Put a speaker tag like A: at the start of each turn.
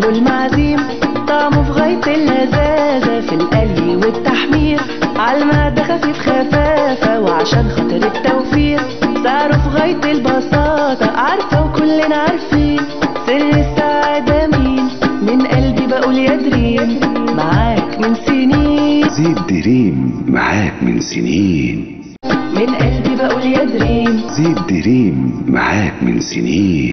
A: حلو المعازيم، طعمه في غاية اللذاذة، في القلي والتحمير، عالمعدة خفيف خفافة، وعشان خاطر التوفير سعره في غاية البساطة. عارفة وكلنا عارفين سر السعادة مين، من قلبي بقول يا دريم معاك من سنين.
B: زيت دريم معاك من سنين.
A: من قلبي بقول يا دريم.
B: زيت دريم معاك من سنين.